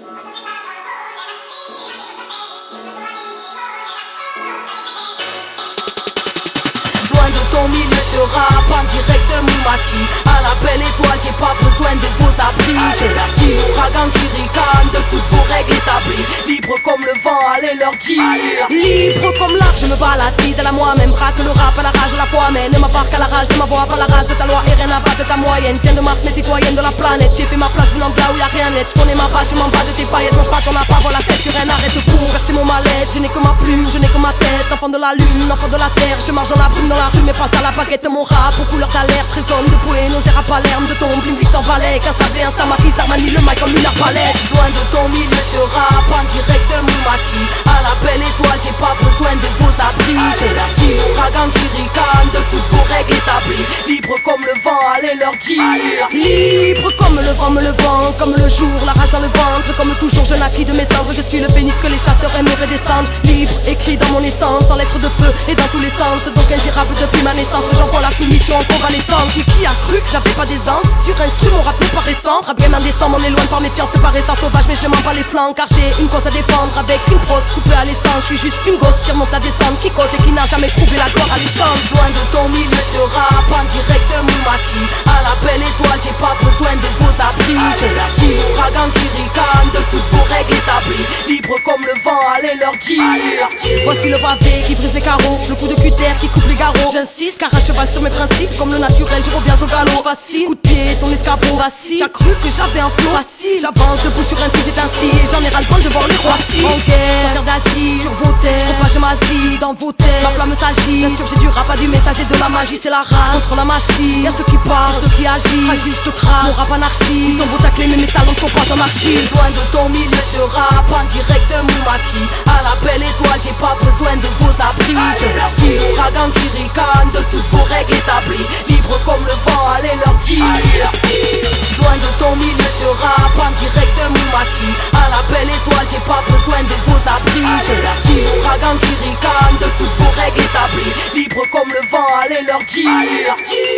Loin de ton milieu, je rappe en direct de Moumaki. À la belle étoile, j'ai pas besoin de vos abris. Je suis l'ouragan qui ricane de toutes vos règles établies. Libre comme le vent, allez leur dire. Libre comme l'arc, je me balade fidèle à moi-même. Braque le rap à la rage de la foi, mais ne m'embarque à la rage de ma voix, pas la race de ta loi et rien à battre de ta moyenne. Viens de Mars, mais citoyenne de la planète. J'ai fait ma place venant de là où y'a rien net. Je connais ma page, je m'en bats de tes paillettes. Je mange pas ton appât, voilà celle que rien n'arrête pour verser mon mal-être. Je n'ai que ma plume, je n'ai que ma tête. Enfant de la lune, enfant de la terre. Je marche dans la brume, dans la rue, mais passe à la baguette. Mon rap aux couleurs d'alerte résonne de Buenos Aires à Palerme. De ton bling bling sans balai, instablé, instamaquis, Armani, le mic comme une arbalète. Loin de ton milieu, je rappe en direct de Moumaki. À la belle étoile, j'ai pas besoin de vos abris. Je suis l'ouragan qui ricane de toutes vos règles établies. Libre comme le vent, allez leur dire. Libre comme le vent me le vent, comme le jour, la rage dans le ventre. Comme toujours, je naquis de mes cendres. Je suis le phénix que les chasseurs aimeraient descendre. Libre, écrit dans mon essence, en lettres de feu et dans tous les sens. Donc ingérable depuis ma naissance, j'envoie la soumission en convalescence. Et qui a cru que j'avais pas d'aisance? Sur instru, mon rap n'est pas récent. Rap bien indécent, m'en éloigne par méfiance, par essence sauvage. Mais je m'en bats les flancs, car j'ai une cause à défendre. Avec une brosse coupée à l'essence, je suis juste une gosse qui remonte à descendre, qui cause et qui n'a jamais trouvé la gloire alléchante. Loin de ton milieu, je rappe en direct de Moumaki. À la belle étoile, j'ai pas besoin de vos abris. Je suis l'ouragan qui ricane de toutes vos règles établies. Libre comme le vent, allez leur dire. Voici le pavé qui brise les carreaux, le coup de cutter qui coupe les garrots. J'insiste car à cheval sur mes principes, comme le naturel, je reviens au galop. Facile, coup de pied, ton escabeau vacille. T'as cru que j'avais un flow facile? J'avance debout sur un fusil ainsi. J'en ai ras le bol de voir les rois-ci. En guerre, sans d'asile, sur vos terres, je propage ma zie dans vos terres. Ma flamme s'agit, bien sûr j'ai du rap, pas du messager de la magie. C'est la rage contre la machine, y'a ceux qui parlent, ceux qui agissent. Fragile, je te crache, mon rap anarchie. Ils ont beau tacler, mais mes talents ne sont pas en argile. Loin de ton milieu, je rappe en direct de Moumaki. À la belle étoile, j'ai pas besoin de vos abris. Je suis l'ouragan qui ricane de toutes vos règles établies. Libre comme le vent, allez leur dire. Loin de ton milieu, je rappe en direct de Moumaki. À la belle étoile, j'ai pas besoin de vos abris. Je suis l'ouragan qui ricane de toutes vos règles établies. Libre comme le vent, allez leur dire.